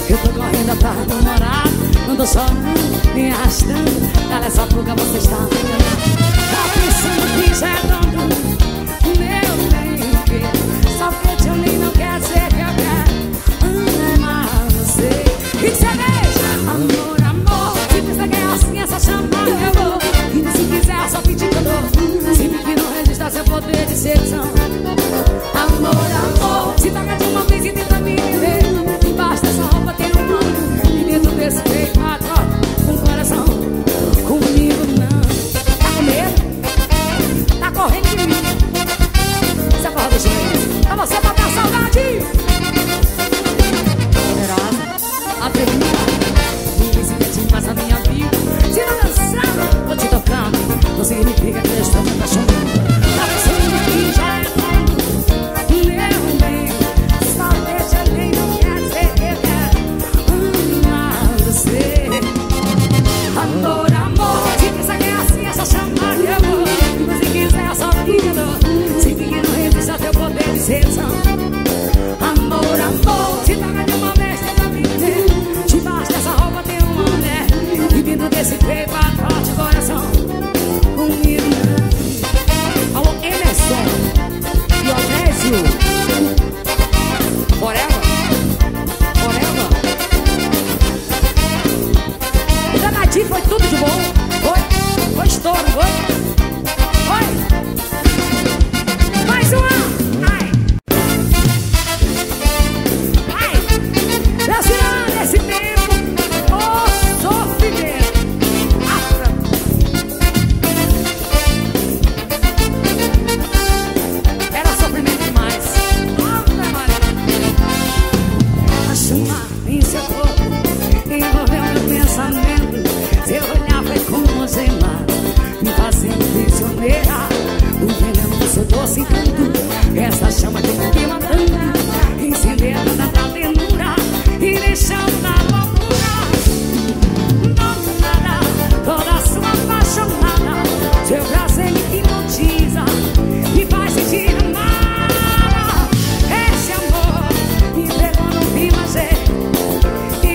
Eu tô correndo atrás do namorado, não tô chorando, nem arrastando. Ela é só fuga, você está enganado. Tá pensando que já é dono, meu bem. Só porque eu te olhei não quer dizer que eu quero amar você. E você deixa, amor, amor. Se pensa que é assim, essa chamada eu vou. E se quiser, só pedir que eu dou. Se me não resistir seu poder de sedução. Amor, amor. Se toca de uma vez e tenta me viver. Embaixo dessa roupa tem um mano. E dentro desse peito agora, com o coração. Comigo não. Tá com medo? Tá correndo de mim. Você corre do joelho. Pra você matar a saudade. Poderosa, atrevida. Invisível demais na minha vida. Se não dançar, tô te tocando. Não significa que eu estou me apaixonando. Tá pensando que já é bom. Meu bem, só deixa nem não quer dizer que eu quero amar você. Amor, amor, se pensa que é assim, essa chamada de amor. Mas se quiser, só lindo. Se ninguém não resiste a teu poder de sedução. Amor, amor, se toca de uma vez, tenta me ver. Debaixo dessa roupa tem uma mulher. E vindo desse peito, bate o coração. Comigo não. Alô, Emerson e Onésio. Forever, forever. O danadinho foi tudo de bom. Foi estouro, foi? Mais uma. Ai. Desce nesse tempo, o sofrimento. Era sofrimento demais. A chama em seu corpo envolveu meu pensamento. Seu olhar foi como gema, me fazendo prisioneira. O veneno do seu doce canto, essa chama que me mandando, incendendo da ternura e deixando na loucura. Não nada, toda sua apaixonada. Seu prazer me hipnotiza, me faz sentir amada. Esse amor me pegou no clima G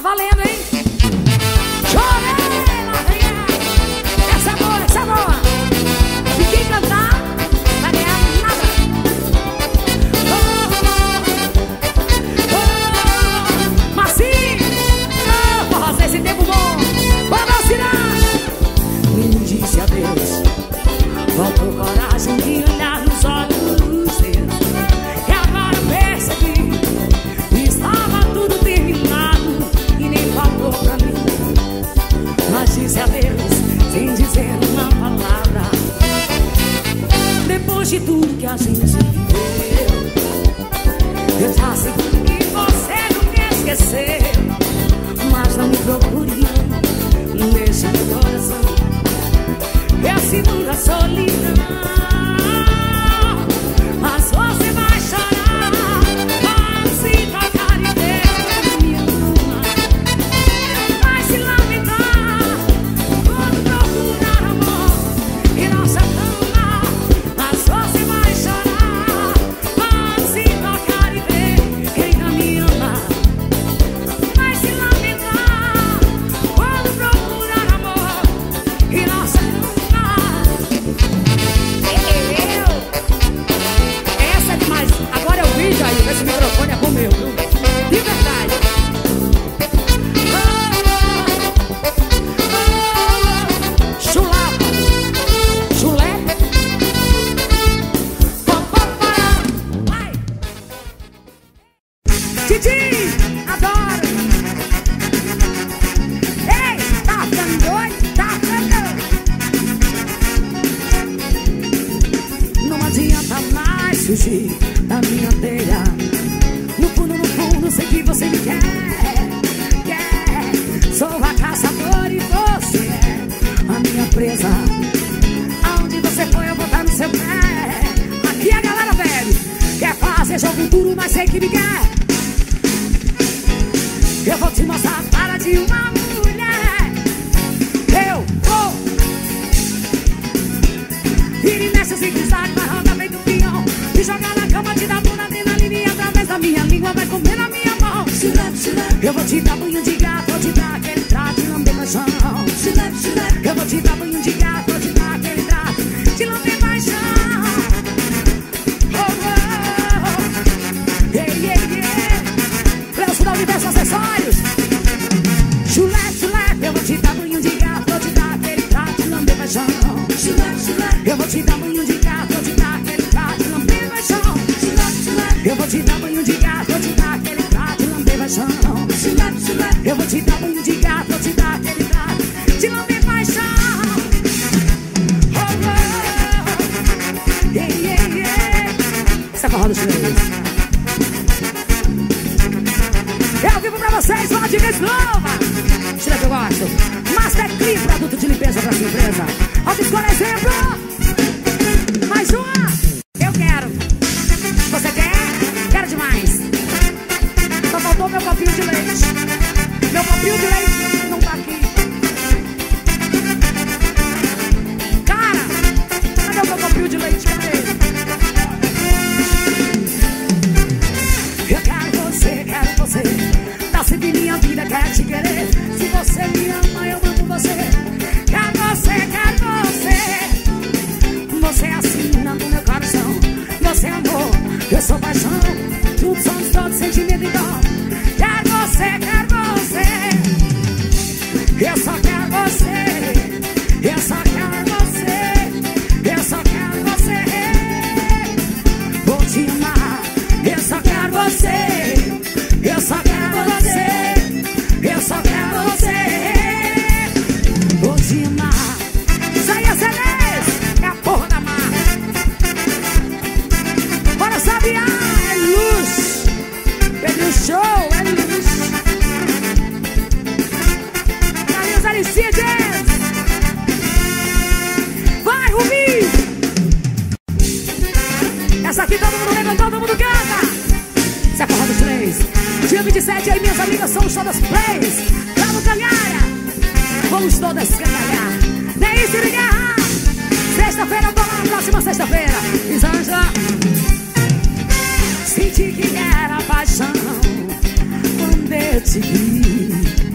valendo, hein? Chorei, lá vem ela. Essa é boa, essa é boa. E quem cantar vai ganhar nada. Mas sim, forrozé, esse tempo bom. Vamos vacilar. Me disse adeus, faltou coragem de olhar nos olhos seus. E agora percebi que estava tudo terminado e nem faltou pra mim. Mas disse adeus sem dizer uma palavra. Depois de tudo que a gente viveu, eu já sei que você não me esqueceu. Mas não me procure, não deixa meu coração. Eu seguro a solidão. Mas você vai chorar, vai se tocar e ver minha alma. Vai se lamentar quando procurar amor e nossa cama. Mas você vai chorar, vai se tocar e ver quem não me ama. Vai se lamentar quando procurar amor e nossa cama. Essa é demais. Agora eu vi, Jair, esse microfone é bom meu, viu? De verdade. Chulapa. Chulé. Vai. Titi, adoro. Ei, tá ficando doido? Tá ficando doido. Não adianta mais fugir da minha teia. No fundo, sei que você me quer. Sou a caçadora e você é a minha presa. Aonde você foi, eu vou estar no seu pé. Aqui a galera bebe, quer fazer jogo duro, mas sei que me quer. Eu vou te mostrar a cara de uma mulher. Eu vou vira e mexe o zigue-zague, vai rodar feito um pinhão. Me jogar na cama, te dar bunda, adrenalina e através da minha língua vai comer na minha mão. Eu vou te dar banho de gato, vou te dar aquele trato e lamber paixão. Eu vou te dar banho de gato, vou te dar aquele trato de lamber paixão. Oh, oh, yeah, yeah, yeah. Preço da Universo Acessórios. Chulé, chulé. Eu vou te dar banho de gato, vou te dar aquele trato de lamber paixão. Eu vou te dar banho de gato, vou te dar aquele trato de lamber paixão. Eu vou te dar banho de gato, vou te dar aquele trato de lamber paixão. Eu vou te dar banho de gato, vou te dar aquele trato de lamber paixão. Oh, oh, yeah, yeah, yeah. Essa é a forró dos chineses. Eu vivo pra vocês, fala de vez nova. Tira que eu gosto. Master Clean, produto de limpeza pra sua empresa. Ó, por exemplo. Mais uma. Eu quero. Você quer? Quero demais. Só faltou meu copinho de leite. Meu copinho de leite não tá aqui. Cara, cadê o meu copinho de leite? Cadê? Eu quero você. Tá sempre minha vida, quero te querer. Se você me ama, eu amo você. Quero você. Você assina no meu coração. Você é amor, eu sou paixão. Juntos somos todos sentimento e dó. Quero você. Eu só quero você. Eu só quero você. Eu só quero você. Vou te amar. Eu só quero você. Eu só quero você. Eu só quero você. Vou te amar. Isso aí é Celeste. É a porra da mar. Bora sabiá. É luz. É no show. É luz. Carinhos Alicides. Vai, Rubi. Essa aqui todo mundo lembra, todo mundo canta. Essa é a porra dos três. Dia 27 aí, minhas amigas, somos todas plays. Lá no Cangalha. Vamos todas cangalhar. Nem isso, ligar. Sexta-feira, eu tô lá, próxima sexta-feira. Isanja. Senti que era paixão quando eu te vi.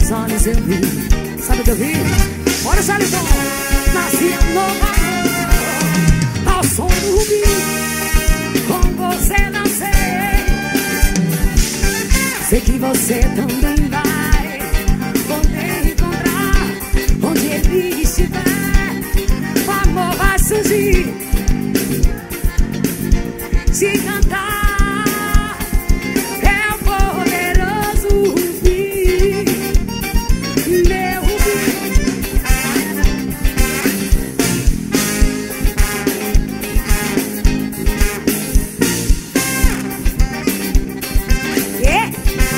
teus olhos eu vi. Sabe o que eu vi? Olha o Charlton. Nasci nova ao som do rubi. Com você dancei. Sei que você também vai poder encontrar onde ele estiver. O amor vai surgir. Se cantar é o poderoso rubi. Meu rubi. Yeah.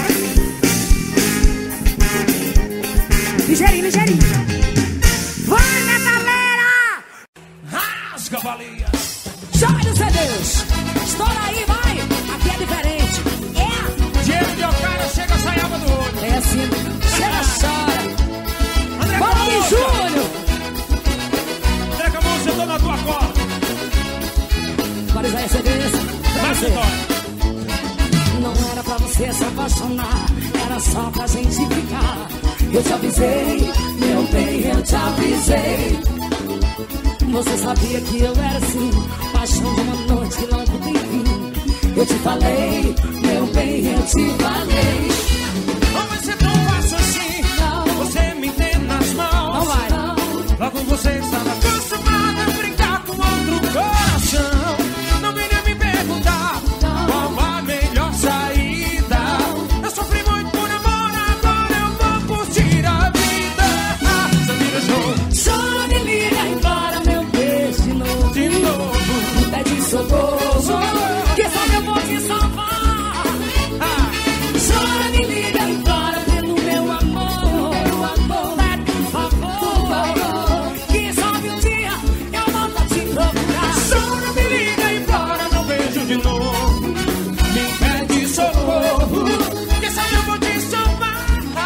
Ligeirinho, ligeirinho. Vai, metaleira! Rasga a baleia. Chora dos CDs. Estoura aí, vai. Aqui é diferente. É. Dinheiro de cara chega, sai água do olho. É assim. Chega, chora. André Vamos, Camussa. Júnior. André Camussa, eu tô na tua cola. Agora já CDs. Pra Vai, você. Vitória. Não era pra você se apaixonar, era só pra gente ficar. Eu te avisei, meu bem, eu te avisei. Você sabia que eu era assim, paixão de uma noite que logo tem fim. Eu te falei, meu bem, eu te falei. Não vai ser tão fácil assim. Não. Você me tem nas mãos. Não vai. Logo você estava acostumada a brincar com outro coração. Não venha me perguntar qual a melhor saída. Eu sofri muito por amor, agora eu vou curtir a vida. Samira Show. Só me liga embora, meu beijo de novo. De novo. Me pede socorro, que só eu vou te salvar. Chora, me liga embora pelo meu amor. Pede por favor, que sabe um dia eu volto a te procurar. Chora, me liga embora, não vejo de novo. Me pede socorro, que só eu vou te salvar.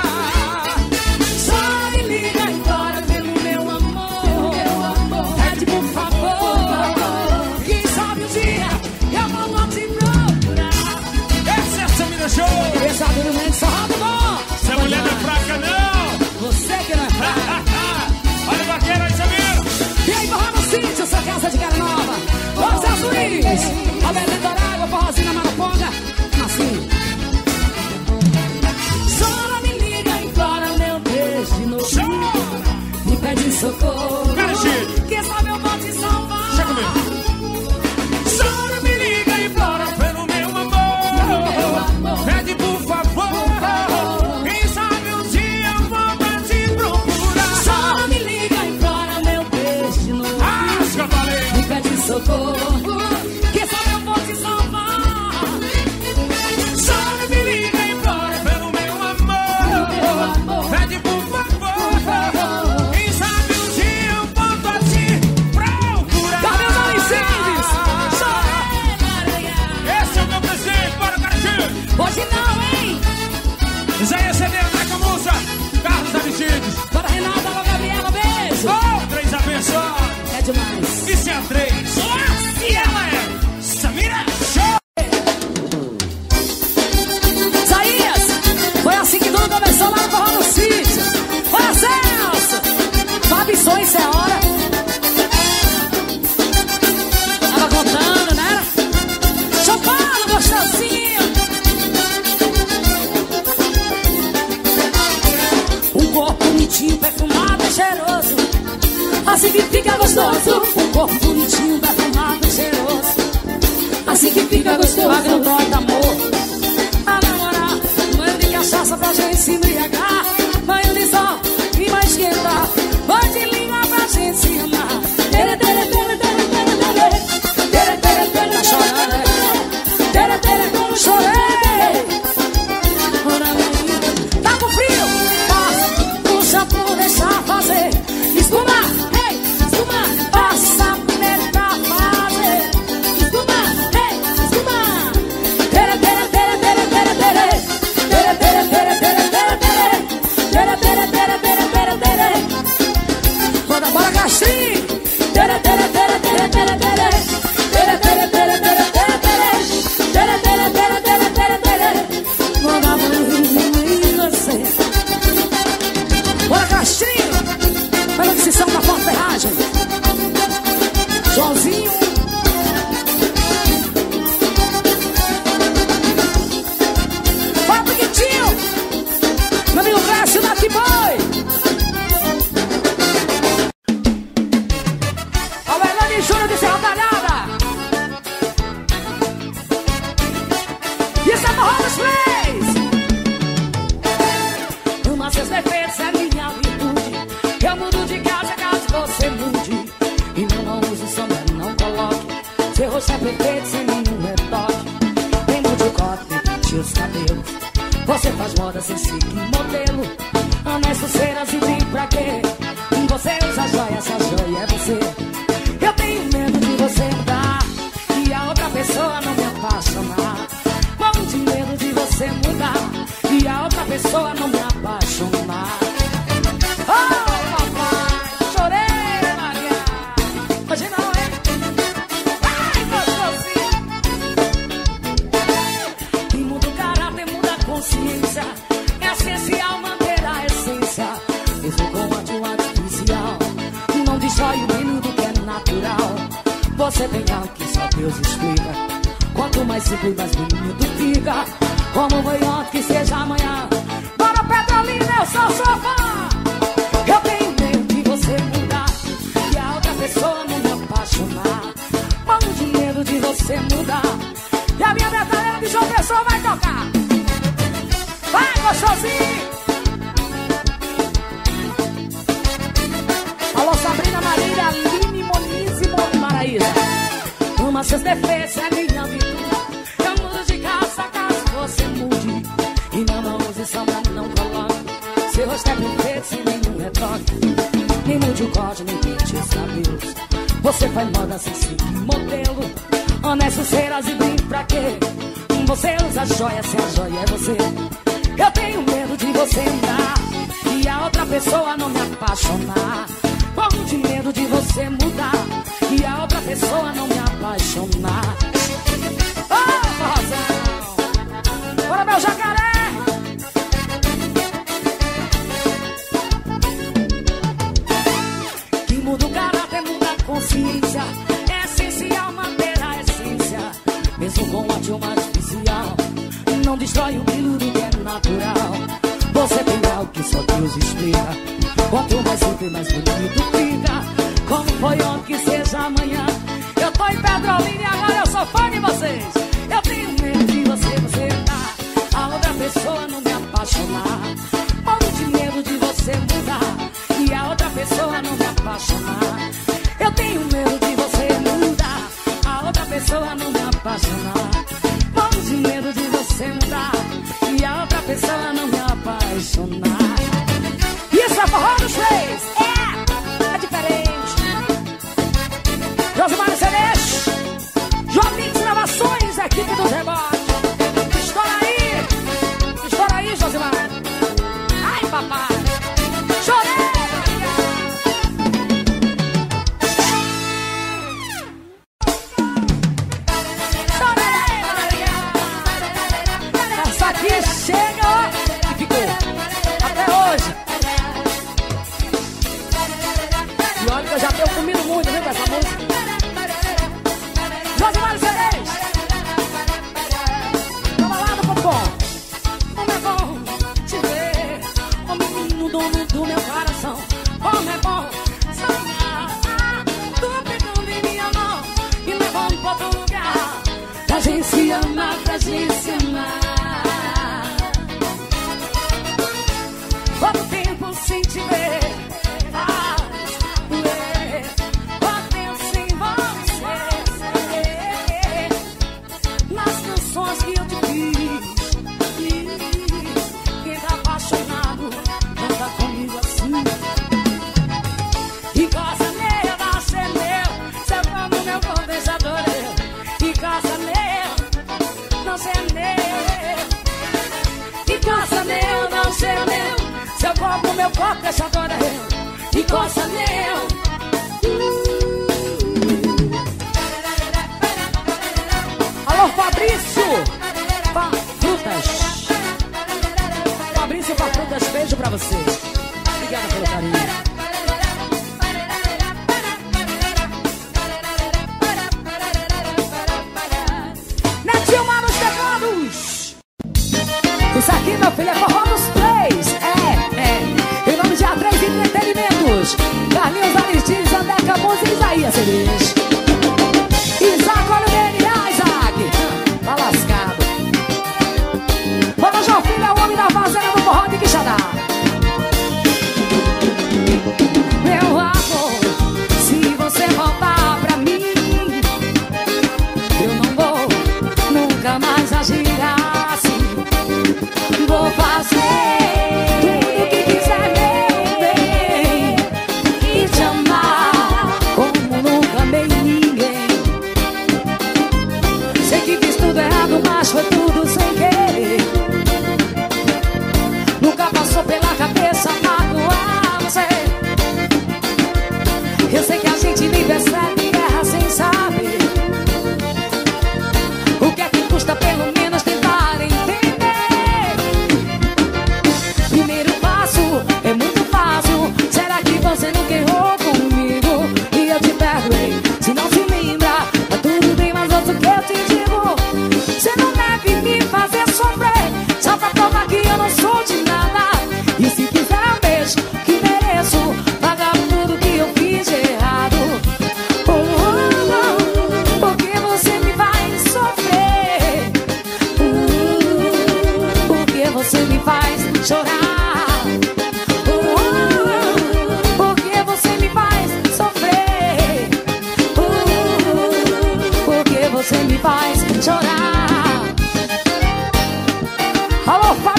Chora, me liga embora pelo meu amor. Pede por favor, que sabe um dia eu volto a te procurar. Essa é a Samira Show. Essa duramente só roda bom. Essa mulher não é fraca, não. Você que não é fraca. Olha o vaqueiro aí, Samir. E aí, forró no sítio, sua casa de cara nova. Vamos, Zé Luiz. Alberto Litorágua, forrozinho na Maraponga. Assim. Chora, me liga, implora meu beijo de novo. Me pede socorro. Garantido. Que sabe eu vou te salvar. Chega comigo. Chora, me liga e implora pelo meu amor. Pede por favor. Quem sabe um dia eu vou pra te procurar. Chora, me liga, implora meu beijo de novo. Rasga, falei. Me pede socorro. Que sabe eu vou te salvar. Chora, me liga e implora pelo meu amor. Pede por favor. Quem sabe um dia eu volto a te procurar. Cadê os Alicides? Esse é o meu presente para o Garantido. Hoje não, hein? Isaías CD, André Camussa, Carlos Aristides. Para Renata, alô, Gabriela, beijo. Oh, 3 abençoados. É demais. Isso é a 3. E ela é Samira Show. Isaías, foi assim que tudo começou lá no Forró do Sítio. Olha, Celso. Fábio Sonho, isso é hora. Tava contando, né? Chopalo, gostosinho. Um corpo bonitinho, perfumado e cheiroso. Assim que fica gostoso. Um corpo bonitinho, perfumado e cheiroso. Assim que fica gostoso. A grandona do amor. A namorar. Banho de cachaça pra gente se embriagar. Banho de sol e vai esquentar. Banho de língua pra gente se amar. Tere, tere, tere, tere, tere, tere. Tere, tere, tere, tá chorando, né? Tere, tere, como chorei. Ora, tá com frio? Passa, puxa por deixar fazer. Espuma, ei, espuma. Passa primeiro pra fazer. Espuma, ei, espuma. forró dos três. Uma seus defeitos é minha virtude. Eu mudo de casa caso você mude. E eu não uso sombra, não coloque. Seu rosto é perfeito sem nenhum retoque. Nem mude o corte, nem pinte os cabelos. Você faz moda sem seguir modelo. Anéis, pulseiras e brinco pra quê? Você usa joia, essa joia é você. Eu tenho medo de você mudar e a outra pessoa não me apaixonar. Morro de medo de você mudar e a outra pessoa não me apaixonar. Oh, papai, chorei, Maria. Hoje não é. Ai, gostosinho. Que muda o caráter, muda a consciência. É essencial manter a essência. Mesmo com artificial, não destrói o brilho do que é natural. Você tem algo que só Deus explica. Quanto mais simples, mais bonito fica. Como foi ontem, que seja amanhã. Bora, Petrolina, eu sou sua fã. Eu tenho medo de você mudar e a outra pessoa não me apaixonar. Morro de medo de você mudar e a minha batalha de João Pessoa vai tocar. Vai, gostosinho. Alô, Sabrina, Marília, Aline, Moniz e Maraísa. Uma seus defeitos é minha virtude. Eu mudo de casa caso você mude. E não use sombra, não coloque. Seu rosto é perfeito sem nenhum retoque. Nem mude o corte, nem pinte os cabelos. Você faz moda sem seguir modelo. Anéis, pulseiras e brinco pra quê? Você usa joia, se a joia é você. Eu tenho medo de você andar e a outra pessoa não me apaixonar. Morro de medo de você mudar e a outra pessoa não me apaixonar. Oh, Rosão! Bora, meu jacaré! Que muda o caráter, muda a consciência. É essencial manter a essência. Mesmo com a uma artificial, não destrói o brilho do que é natural. Você tem algo que só Deus explica. Quanto mais simples, mais bonito fica. Como foi ontem, que seja amanhã. Eu tô em Petrolina e agora eu sou fã de vocês. Eu tenho medo de você dar a outra pessoa não me apaixonar. Morro de medo de você mudar e a outra pessoa não me apaixonar. Eu tenho medo de você mudar, a outra pessoa não me apaixonar. Morro de medo de você mudar e a outra pessoa não me apaixonar. Isso é forró dos três. É diferente. Josimar Celeste, Jomix Gravações, equipe do rebote. Estoura aí, Josimar. Ai, papai, chorei. Chorei, Maria. Essa aqui chega e ficou até hoje. E olha que eu já tenho comido muito, viu, com essa música. Josimar Celeste. Toma lá no popom. Como é bom te ver, o menino dono do meu coração. Como é bom sonhar, tu pegando em minha mão e levando pra outro lugar. Pra gente se amar, pra gente se amar. Quanto tempo sem te ver faz doer. Quanto tempo sem você nas canções que eu te fiz. Quem tá apaixonado anda comigo assim. E gosta meu, vai ser meu. Seu como meu corpo deixa doer. E gosta meu, não ser meu. E gosta meu, não ser meu. Seu corpo, meu corpo deixa doer. E gosta meu. Alô, Fabrício Frutas. Fabrício Frutas, beijo pra você. Obrigada pelo carinho. Netinho Mar nos teclados. Isso aqui, meu filho, é forró dos três. Em nome de A3 Entretenimentos, Carlinhos Aristides, André Campos e Isaías Feliz. Isaac, olha o DNA, Isaac. Tá lascado.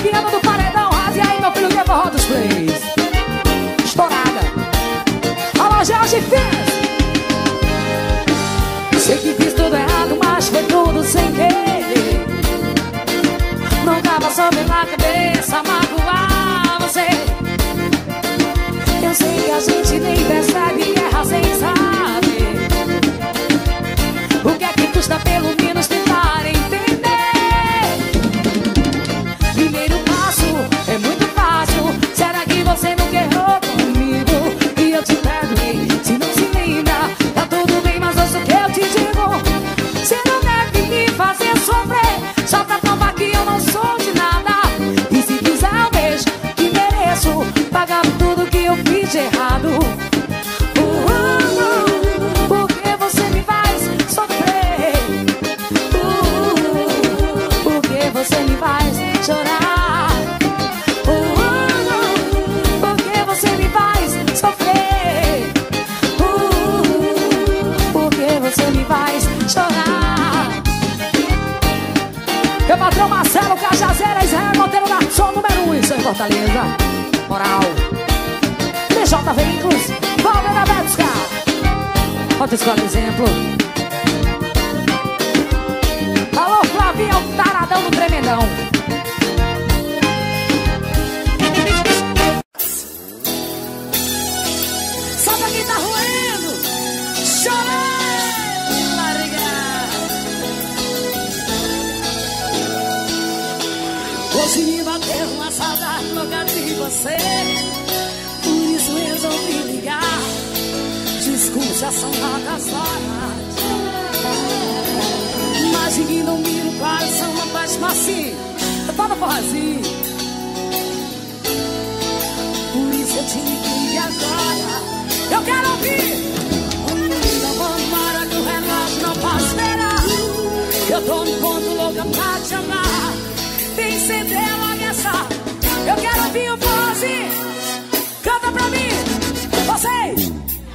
Viana do Paredão, rádio aí, meu filho, leva roda os plays. Estourada. Alô, Jorge Fez. Sei que fiz tudo errado, mas foi tudo sem querer. Nunca passou pela cabeça magoar você. Eu sei que a gente nem percebe e erra sem saber. O que é que custa pelo menos tentar entender? Primeiro passo é muito fácil. Será que você nunca errou comigo? E eu te perdoei, se não se lembra. Tá tudo bem, mas ouça o que eu te digo. Você não deve me fazer sofrer só pra provar que eu não sou de nada. E se quiser eu vejo que mereço pagar por tudo que eu fiz de errado. Porque você me faz sofrer. Porque você me faz chorar. Porque você me faz sofrer. Porque você me faz chorar. Meu patrão Marcelo Cajazeira, Israel Monteiro da Som número 1 em Fortaleza. Moral. DJ Veículos, Valmena Betska. Pode escolher exemplo. Alô, Flavinho, taradão do tremendão. Sabe quem tá roendo? Chorando, larga. Hoje me bateu uma saudade louca de você. Por isso resolvi ligar. Desculpe, já são altas horas. Mas ninguém não mira o coração, uma paz macia. Eu tô no forrozinho. Por isso eu te liguei agora. Eu quero ouvir. Não vou embora que o relógio não pode esperar. Eu tô no ponto louca pra te amar. Tem CD logo essa. Eu quero ouvir o forrozinho. Canta pra mim, vocês.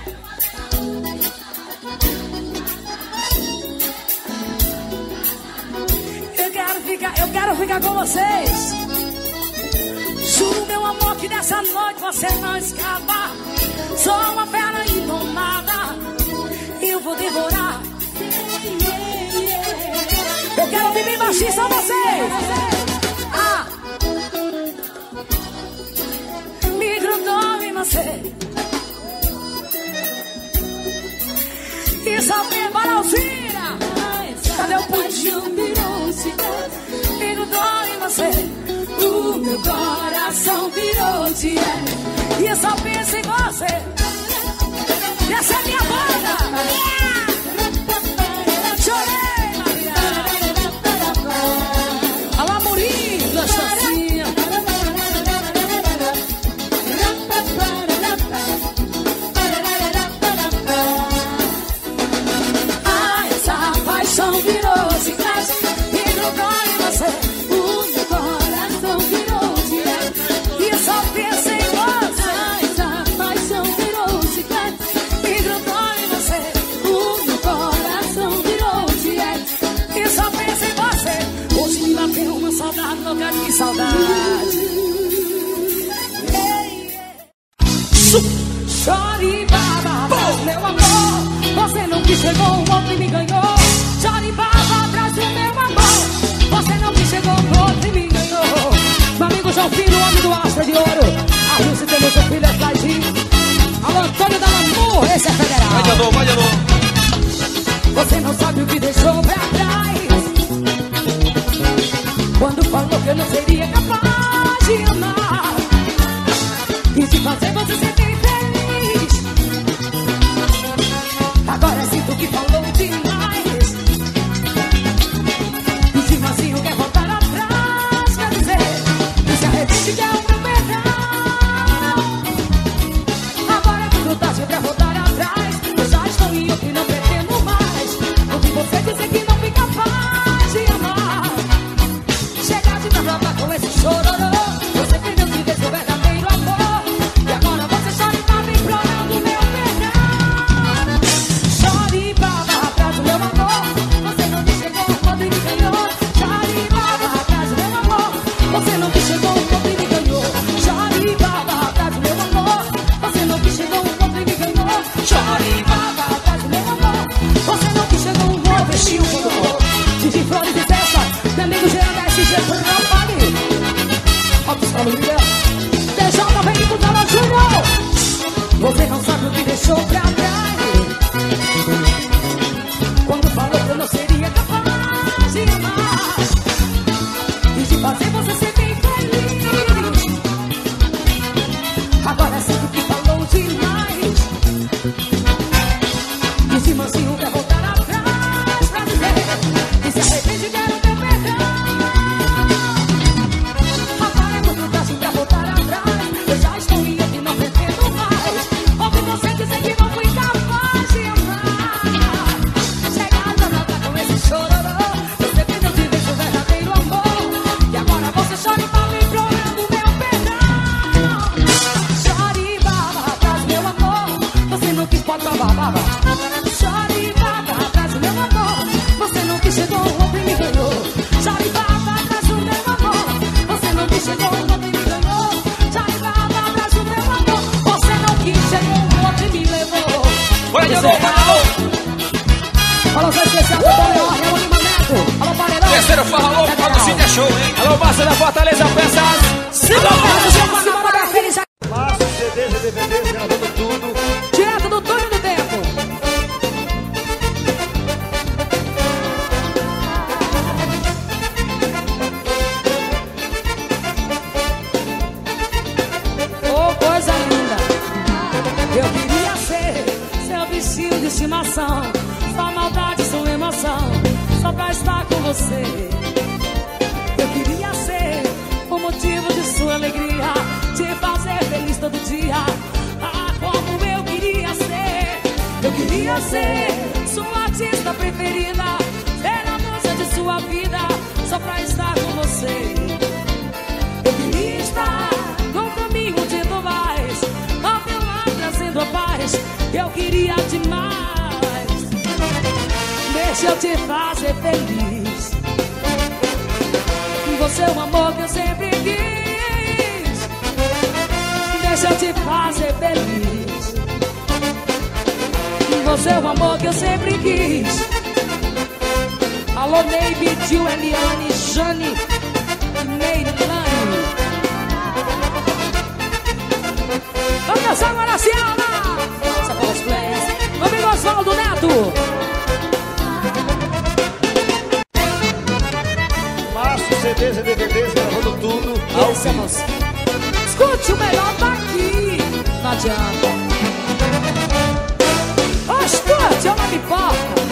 Eu quero ficar com vocês. Juro, meu amor, que dessa noite você não escapa. Sou uma fera indomada. Eu vou devorar. Eu quero ouvir bem baixinho, só vocês. Ah. Me grudou em você. E só vem para Alzira. Cadê o pudim? Me grudou em você. O meu coração virou dinheiro. E eu só penso em você. E essa é minha banda. Chorei, Maria. Alô, Amorim, gostosinha. Virou chiclete e grudou em você. O meu coração virou dinheiro. E eu só penso em você. Essa paixão virou chiclete e grudou em você. O meu coração virou dinheiro. E eu só penso em você. Hoje me bateu uma saudade, louca de saudade. Chore, baba, meu amor. Você não que chegou, o outro me ganhou. Chore, baba, atrás do meu amor. Você não que chegou, o outro me ganhou. Meu amigo João Filho, o homem do Astra de Ouro. A Rússia tem o seu filho, é Fladinho. Alô, Antônio da Lamur, esse é federal. Vai, Jadô, vai, Jadô. Você não sabe o que deixou pra trás. Quando falou que eu não seria capaz de amar e de fazer você ser bem feliz. Agora sinto que falou demais. E se vazio quer voltar atrás, quer dizer que se arrepende que é o meu perdão. Agora é tudo tarde pra voltar atrás. Eu já estou Quero falar louco quando se deixou, hein? Alô, Márcio da Fortaleza, peças. Márcio, CDs e DVDs, gravando tudo. Direto do túnel do tempo. Oh, coisa linda. Eu queria ser seu bichinho de estimação. Sua maldade, sua emoção, só pra estar com você. Eu queria ser o motivo de sua alegria, te fazer feliz todo dia. Ah, como eu queria ser. Eu queria ser sua artista preferida, ser a musa de sua vida, só pra estar com você. Eu queria estar no caminho de tu vais, ao teu lado trazendo a paz. Eu queria demais. Deixa eu te fazer feliz. Você é o amor que eu sempre quis. Deixa eu te fazer feliz. Você é o amor que eu sempre quis. Alô, Neibe, Tio, Eliane, Jane, Neilane. Vamos dançar agora, Ciana. Essa foi os plays. Meu amigo Osvaldo Neto. CDs e DVDs, gravando tudo. Escute, o melhor tá aqui. Não adianta. Oh, escute, eu não me importo.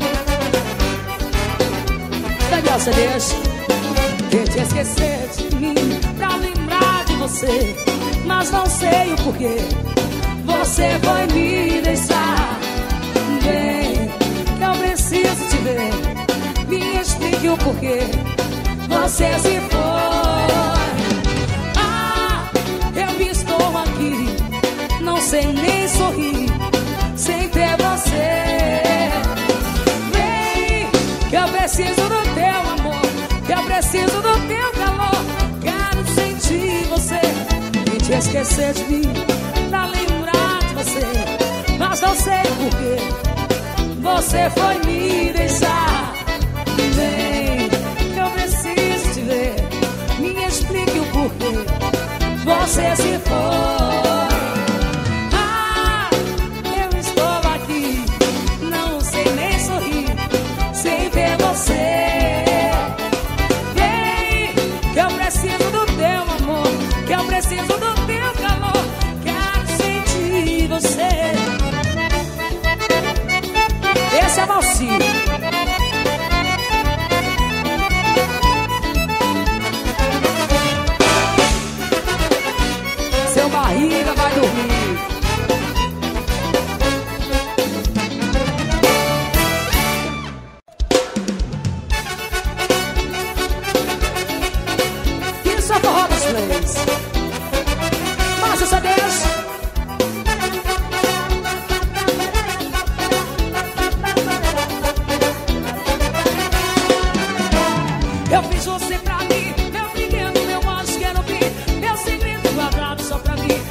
Daniel CDs. Tente esquecer de mim pra lembrar de você, mas não sei o porquê. Você foi me deixar. Vem, que eu preciso te ver. Me explique o porquê. Você se foi. Ah, eu estou aqui, não sei nem sorrir sem ter você. Vem, que eu preciso do teu amor, que eu preciso do teu calor. Quero sentir você, tente esquecer de mim pra lembrar de você, mas não sei porquê. Você foi me deixar. Vem, eu preciso te ver. Me explique o porquê você se foi. Ah, eu estou aqui, não sei nem sorrir sem ver você. Vem, que eu preciso do teu amor, que eu preciso do teu calor. Quero sentir você. Esse é Valci. Barriga vai dormir. Isso é forró dos plays. Márcio CDs. Eu fiz você pra mim, meu brinquedo, meu anjo, quero ouvir meu segredo guardado só pra mim.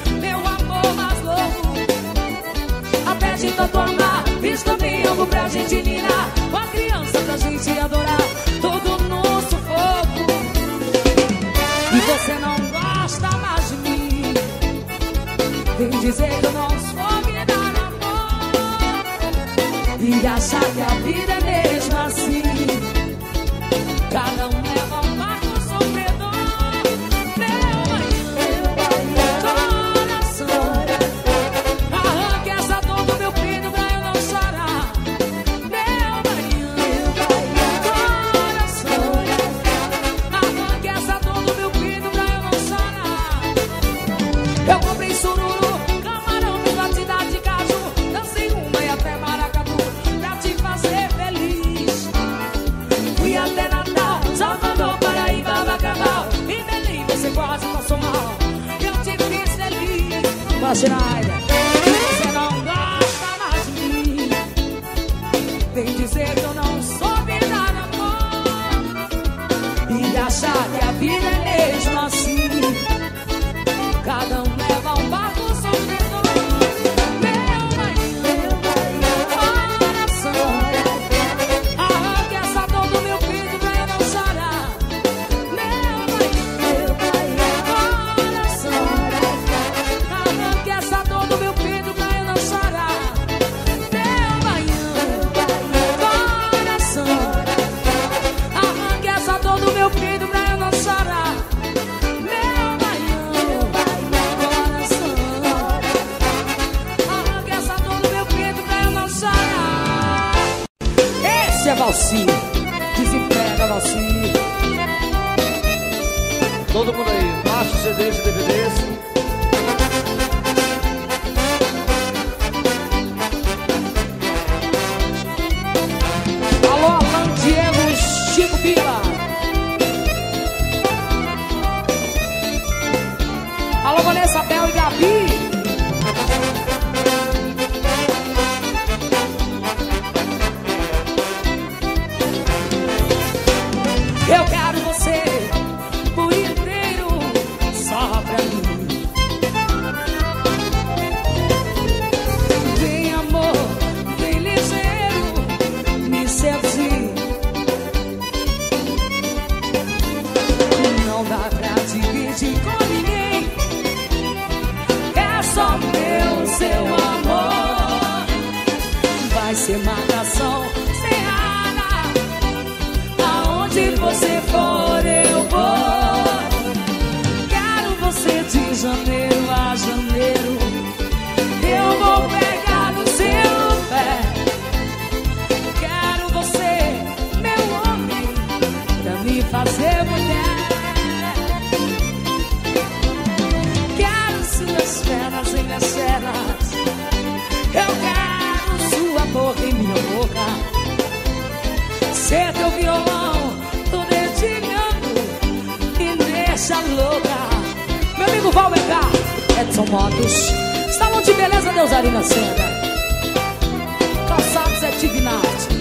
De tanto amar, fiz também algo pra gente ninar, uma criança pra gente adorar, tudo no sufoco. E você não gosta mais de mim, vem dizer que eu não sou me dar amor, e achar que a vida é mesmo assim. Cada um leva um barco sofredor. Eu comprei sururu, camarão, batida de caju, dancei uma e até maracatu pra te fazer feliz. Fui até Natal, Salvador, Paraíba, Bacabal, e Belém você quase passou mal. Eu te fiz feliz. Vaginaida, você não gosta mais de mim, vem dizer que eu não soube dar amor, e achar que a vida é mesmo assim. Cada um leva um barco sofredor. Meu coração, arranque essa dor do meu peito pra eu não chorar. Todo mundo aí, Márcio, CDs e DVDs. Alô, Alan, Diego, Chico Bila. Alô, Vanessa, Bel e Gabi. Eu quero você por inteiro, só pra mim. Vem amor, vem ligeiro, me seduzir. Não dá pra dividir com ninguém. É só meu, seu amor. Vai ser malhação sem rara. Aonde você for eu vou. Quero você de janeiro a janeiro. Eu vou pegar no seu pé. Quero você, meu homem, pra me fazer mulher. Quero suas pernas em minhas pernas. Eu quero sua boca em minha boca. Ser teu violão, tô dedilhando e deixa louca. Meu amigo Valber K, Edson Motos, Salão de Beleza Deusarina Seda, Calçados é Divinarte,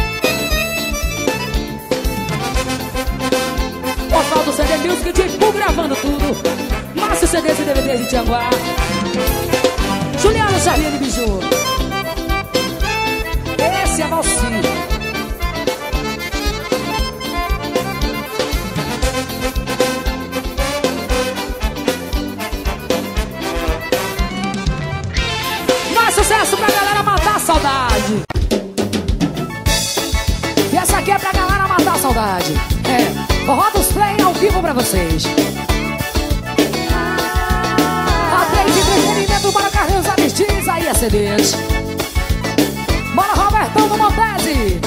Portal do CD Music de Ipu gravando tudo. Márcio CDs e DVDs de Tianguá, Juliano Charliane Biju. Esse é Valci. Mais sucesso pra galera matar a saudade. E essa aqui é pra galera matar a saudade. É, Forró dos Play ao vivo pra vocês. Atriz entretenimento para Carlinhos Aristides, aí é CDs. Bora, Robertão do Montese.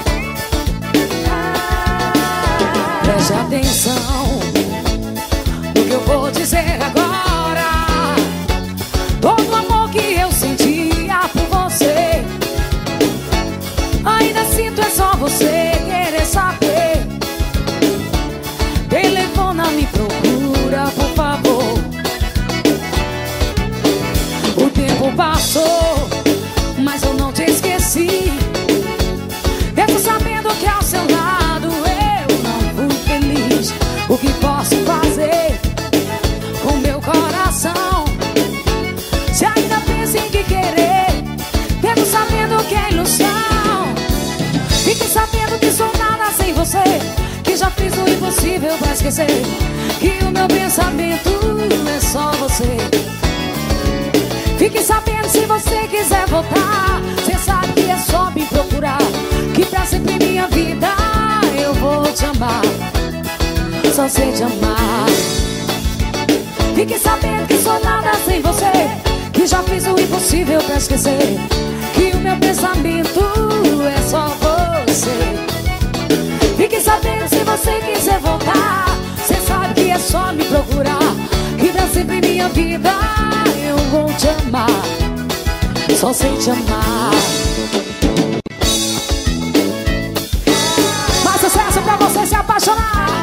Preste atenção no que eu vou dizer agora. Todo o amor que eu sentia por você, ainda sinto, é só você querer saber. Telefona, me procura, por favor. O tempo passou, mas eu não te esqueci. Mesmo sabendo que ao seu lado eu não fui feliz. O que posso fazer com meu coração? Se ainda pensa em que querer, mesmo sabendo que é ilusão. Fique sabendo que sou nada sem você, que já fiz o impossível pra esquecer, que o meu pensamento é só você. Fique sabendo, se você quiser voltar, cê sabe que é só me procurar, que pra sempre em minha vida eu vou te amar, só sei te amar. Fique sabendo que sou nada sem você, que já fiz o impossível pra esquecer, que o meu pensamento é só você. Fique sabendo, se você quiser voltar, cê sabe que é só me procurar, que pra sempre em minha vida eu vou te amar, só sei te amar. Mais sucesso pra você se apaixonar.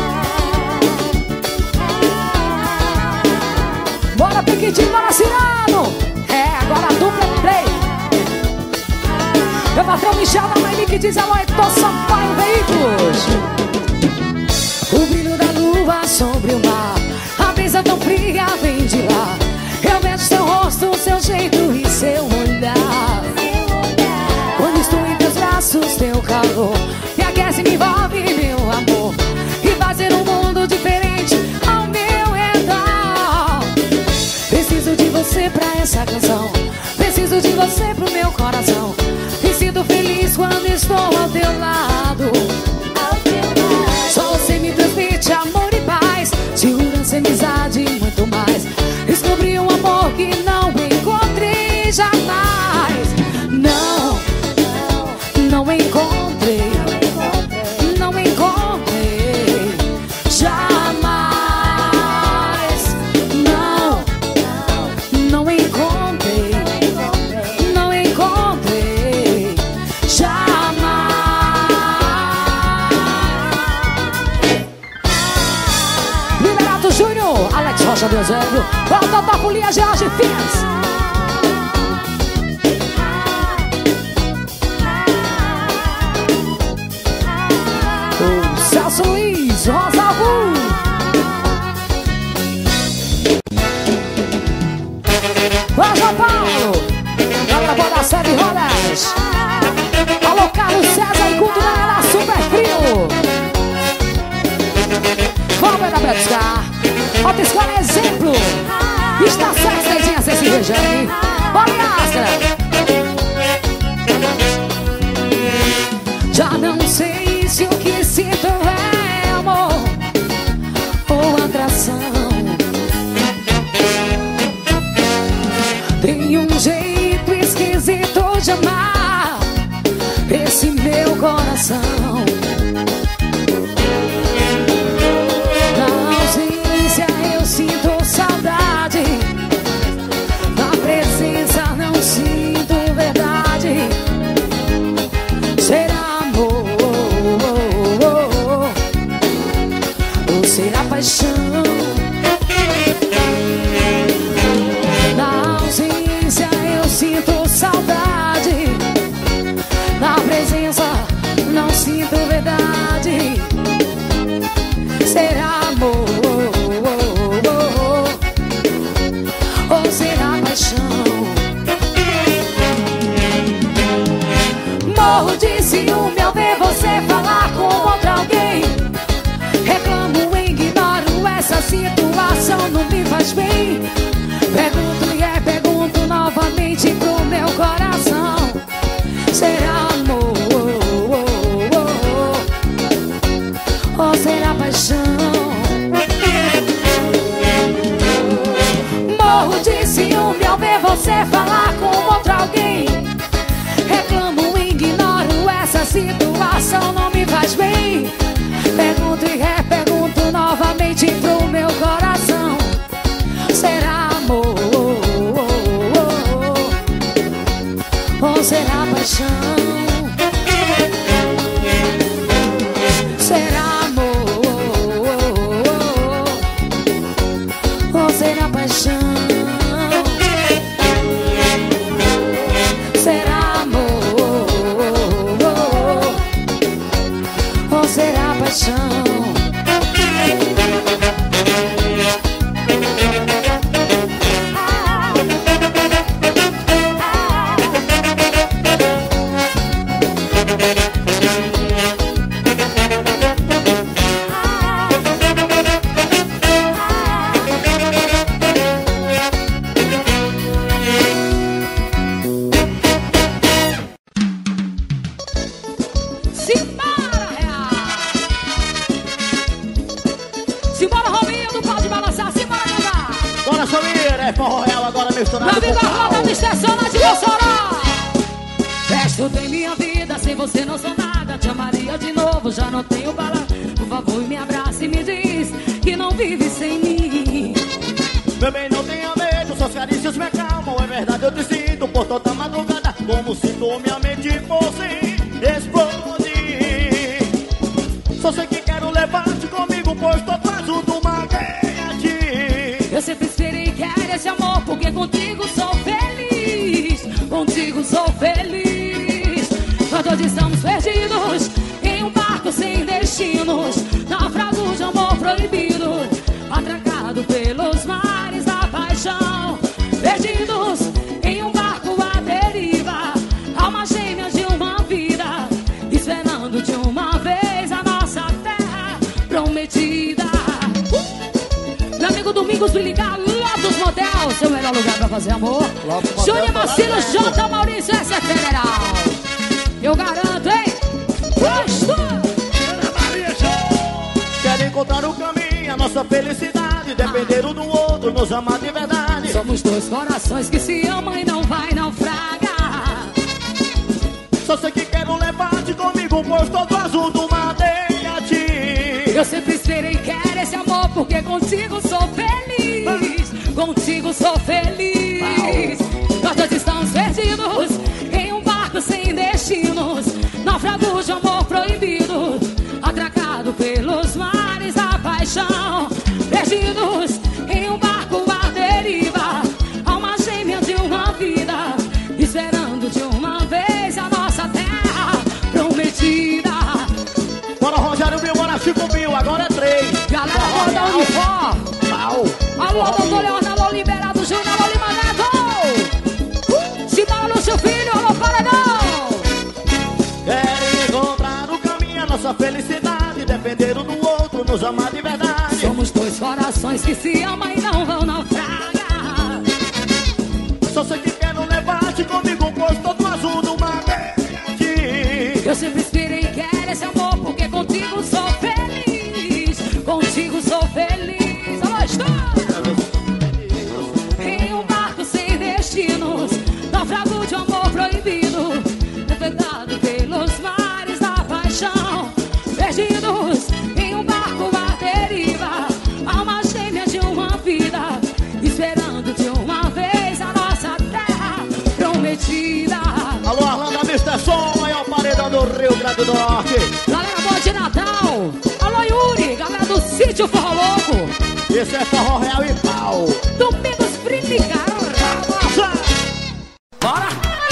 Bora, Piquitinho, bora, Cirano. É, agora a dupla play. Meu patrão Michel da mãe que diz alô, Heitor Sampaio Veículos. O brilho da lua sobre o mar, a brisa tão fria vem de lá. Eu vejo seu rosto, seu jeito e seu olhar. Quando estou em teus braços, teu calor me aquece, me envolve, meu amor, e vai ser um mundo diferente ao meu redor. Preciso de você pra essa canção, preciso de você pro meu coração. Me sinto feliz quando estou ao teu lado. Só você me transmite amor e paz, segurança, amizade e muito mais. Descobri um amor que não encontrei jamais. Não, não encontrei, não encontrei jamais. Rocha do Eusébio. Volta da Folia, Jorge Fins. O Celso Luiz, Rosa Albu. Vai, João Paulo. Galera, boa da Sede Rodas. Alô, Carlos César e Cultura Super Frio. Vamos ver da Betiscar. Outra escola é exemplo. Está certo, Neidinha, Ceci Regiane. Bora, Astra. Já não sei se o que sinto é amor ou atração. Tem um jeito esquisito de amar esse meu coração. Na ausência eu sinto saudade, na presença não sinto verdade. Será amor ou será paixão? Na ausência eu sinto saudade, na presença não sinto verdade. Será amor ou será paixão? Morro de ciúme ao ver você falar com outra alguém. Reclamo, ignoro essa situação, não me faz bem. Pergunto e pergunto novamente pro meu coração. Será amor ou será paixão? Morro de ciúme ao ver você falar com outra alguém. Reclamo, ignoro essa situação, não me faz bem. Pergunto e pergunto novamente pro meu coração. Será amor ou será paixão? Será amor ou será paixão? Será amor ou será paixão? Simbora, Romildo, pode balançar, simbora cantar. Bora, Samir, é forró real agora misturado Meu amigo, com a roda pau. do estacionamento de Mossoró. Resto tem minha vida, sem você não sou nada. Te amaria de novo, já não tenho bala. Por favor, me abraça e me diz que não vive sem mim. Meu bem, não tenha medo, suas carícias me acalmam. É verdade, eu te sinto por toda madrugada, como se minha mente fosse explodir. Só sei que quero levar-te comigo, pois tô atrás do maguete. Eu sempre esperei e quero esse amor, porque contigo sou feliz. Contigo sou feliz. Nós dois estamos perdidos em um barco sem destinos, naufrago de amor proibido, atracado pelos mares da paixão. Perdidos em um barco à deriva, alma gêmea de uma vida, esperando de uma vez a nossa terra prometida. Meu amigo Domingos do Ligar, Lotus Motel, seu melhor lugar pra fazer amor. Júnior Marcelo, J. Maurício, essa é federal. Eu garanto, hein? Gosto! Quero encontrar o caminho, a nossa felicidade, depender um do outro, nos amar de verdade. Somos dois corações que se amam e não vai naufragar. Só sei que quero levar-te comigo, pois todo azul do madeira-te. Eu sempre esperei e quero esse amor, porque contigo sou feliz. Contigo sou feliz. Nós dois estamos perdidos em um barco sem destinos, naufrago de amor proibido, atracado pelos mares da paixão. Perdidos em um barco 5 mil, agora é 3. Galera, bota o uniforme. Alô, doutor Leandro, alô, Liberado Júnior, alô, Lima Neto. Simão, Lúcio Filho, alô, Paredão. Querem encontrar o caminho, a nossa felicidade, depender um do outro, nos amar de verdade. Somos dois corações que se amam e não vão naufragar. Só sei que quero levar-te comigo, pois todo azul do mar. Eu sempre inspirei e quero esse amor, porque contigo sou feliz. Contigo sou feliz. Alô, estou! Em um barco sem destinos, naufrago de amor proibido, navegado pelos mares da paixão. Perdidos em um barco à deriva, alma gêmea de uma vida, esperando de uma vez a nossa terra prometida. Alô, Arlanda, Mr. Som, maior paredão do Rio Grande do Norte. Galera boa de Natal. Alô, Yuri, galera do Sítio Forró Louco. Esse é forró real e pau. Domingos Brincar. Bora!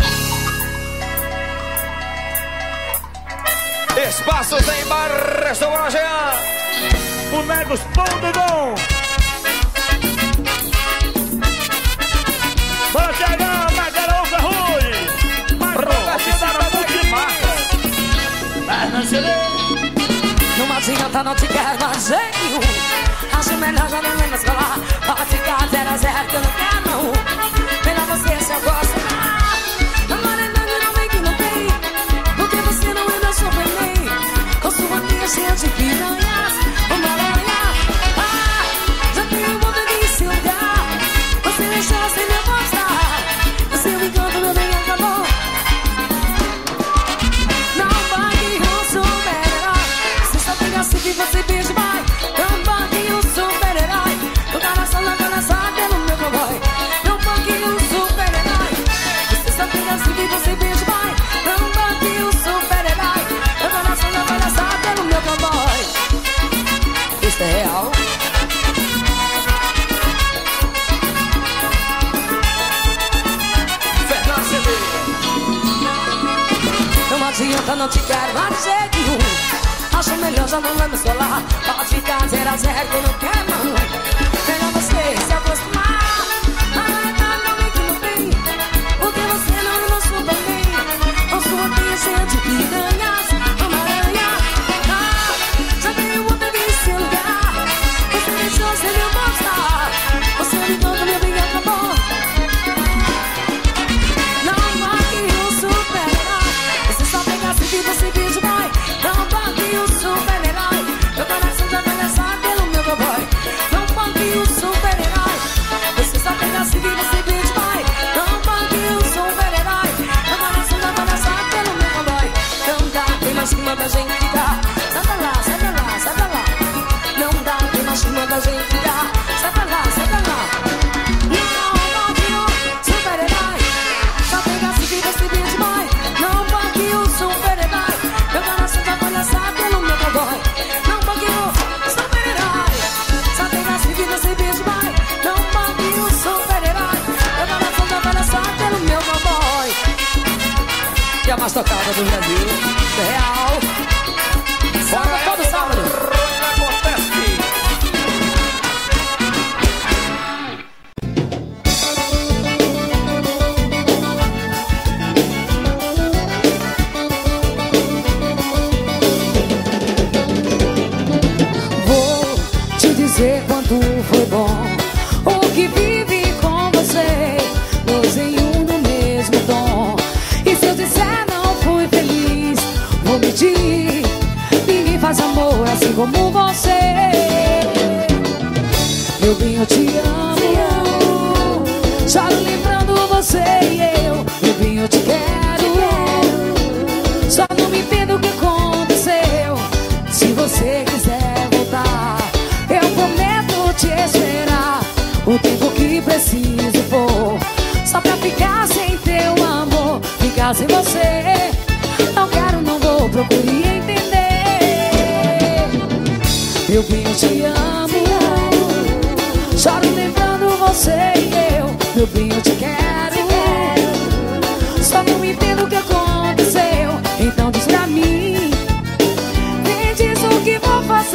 Espaços em Barras do Guarajá. Bonecos.com. Bora chegar, Magalhães Ferrugem. Não adianta, não te quero mais jeito. Acho melhor já não lembro falar. Pode ficar 0 a 0 que eu não quero não. Melhor você se eu gosto. Agora não vem que não tem, porque você não é meu Superman. Com sua tia cheia de piranhas, uma aranha. Já tenho vontade de se olhar. Você deixou sem me mostrar. O seu encanto, meu bem, acabou. Não vai que eu sou super-herói. Se só pegar se que você beijo, vai. Não vai que eu sou super-herói. O coração na cabeça pelo meu cowboy. Não vai que eu sou super-herói. Se só pegar se que você beijo, vai. Não vai que eu sou super-herói. O coração na cabeça pelo meu cowboy. Isso é real. Fernando CD. Não adianta, não te quero mais de jeito nenhum. Acho melhor já não lembro falar. Pode ficar 0 a 0 que eu não quero não. Melhor você se acostumar. Não vem que não tem, porque você não me mostrou também. A sua teia cheia de piranhas, uma aranha. Já tenho vontade de se lugar. Você deixou sem me mostrar. Você me conta, meu bem, acabou. Não vai que eu super-herói. Você só pegasse que você beijo, vai. Não vai que eu super-herói. Meu coração já vai lançar pelo meu cowboy. Não vai que eu super-herói. Você só pegasse que você beijo, vai. Não vai que eu super-herói. Meu coração já vai lançar pelo meu cowboy. Não dá, tem mais que manda a gente ficar. Sai pra lá, sai pra lá, sai pra lá. Não dá, tem mais que manda a gente ficar. Sai pra lá, sai pra lá. Não vai que eu super-herói. Só pegasse que você beijo, vai. Não vai que eu super-herói. Meu coração já vai lançar pelo meu cowboy. Não vai que eu super-herói. Só pegasse que você beijo, vai. Não vai que eu super-herói. Meu coração já vai lançar pelo meu cowboy. Que é a mais tocada do Brasil. Real. Sábado, todo sábado. Vou te dizer quanto foi bom o que vivi com você, nós em um no mesmo tom. E se eu disser não fui feliz, vou mentir. Ninguém faz amor assim como você. Meu bem, eu te amo. Choro lembrando você e eu. Meu bem, eu te quero. Só não me entendo o que aconteceu. Se você quiser voltar, eu prometo te esperar o tempo que preciso for, só pra ficar sem teu amor, ficar sem você. Não quero, não vou, procure entender. Meu bem, eu te amo. Choro lembrando você e eu. Meu bem, eu te quero. Só não entendo o que aconteceu. Então diz pra mim, me diz o que vou fazer.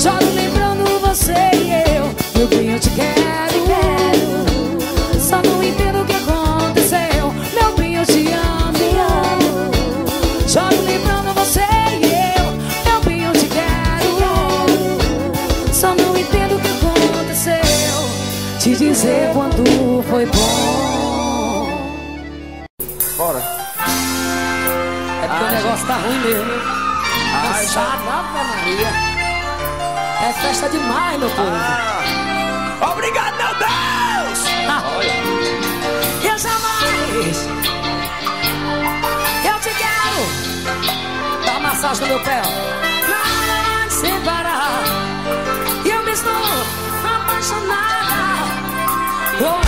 Choro lembrando você e eu. Meu bem, eu te quero. Só não entendo o que aconteceu. Meu bem, eu te amo. Choro lembrando você e eu. Meu bem, eu te quero. Só não entendo o que aconteceu. Te dizer quando foi bom. Bora. É porque o negócio tá ruim mesmo. Cansado, Ave Maria. É festa demais, meu povo. Obrigado, meu Deus! Eu jamais, eu te quero. Dá massagem no meu pé, ó. Não vai separar. Eu me estou apaixonada. Oh, oh.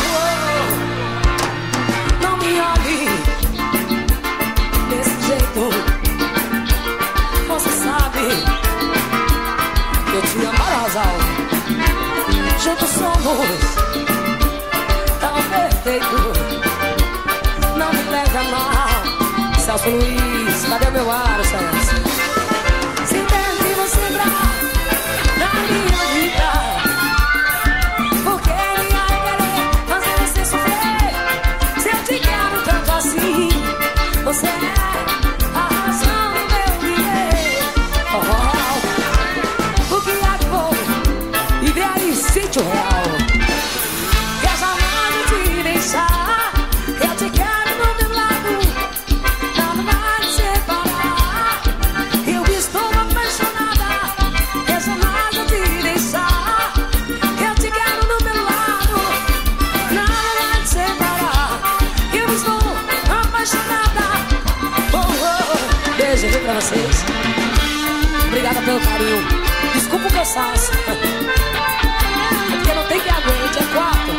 Não me olhe desse jeito. Você sabe que eu te amo, Arrasal. Juntos somos tão perfeito. Não me leve a mal. Celso Luiz, cadê meu ar, Celso? Se deve você entrar na minha vida, porque ele vai querer fazer você sofrer. Se eu te quero tanto assim, você é a razão do meu viver. Oh, oh, oh. O que é que vou viver aí, sítio real? Eu jamais vou te deixar. Eu te quero do meu lado. Nada vai te separar. Eu estou apaixonada. Eu jamais vou te deixar. Eu te quero do meu lado. Nada vai te separar. Eu estou apaixonada. Oh, oh. Beijo, viu, pra vocês. Obrigada pelo carinho. Desculpa o cansaço. Porque não tem que aguente, é 4.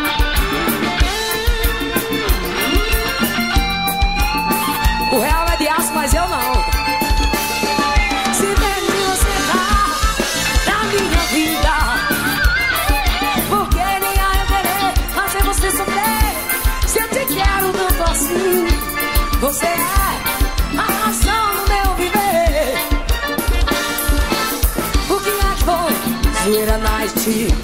O real é de aço, mas eu não. Se vem de você na minha vida, porque nem há eu querer fazer você sofrer. Se eu te quero tanto assim, você é a razão do meu viver. O que é que foi? Zoeira night.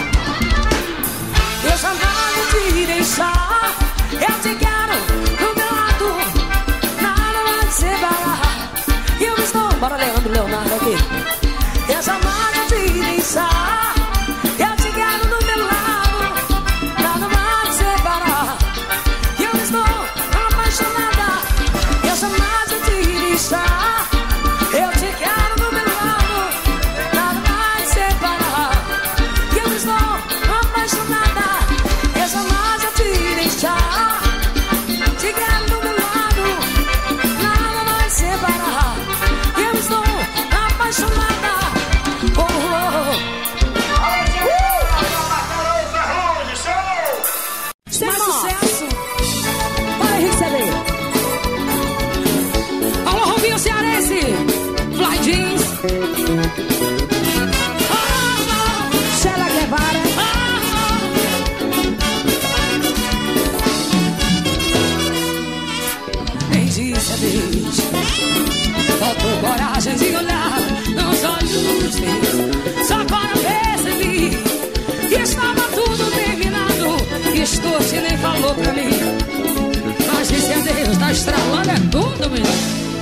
Eu jamais vou te deixar. Eu te quero do meu lado. Nada vai te separar. Eu estou, bora Leandro, Leonardo aqui. Eu jamais vou te deixar. Eu te quero do meu lado. Nada vai te separar. Eu estou apaixonada. Eu jamais vou te deixar. Eu te quero do meu lado. Nada vai te separar. Eu estou apaixonada. Eu jamais vou te deixar. Te quero do meu lado. Nada vai te separar. Eu estou apaixonada. Oh, oh. Mais sucesso. Vai receber. Alô, Robinho Cearense. Fly Jeans. Sheila Guevara. Nem disse adeus. Faltou coragem de olhar nos olhos teus. Só agora percebi que estava tudo terminado. E Stuart nem falou pra mim, mas disse adeus. Tá estralando é tudo, menino.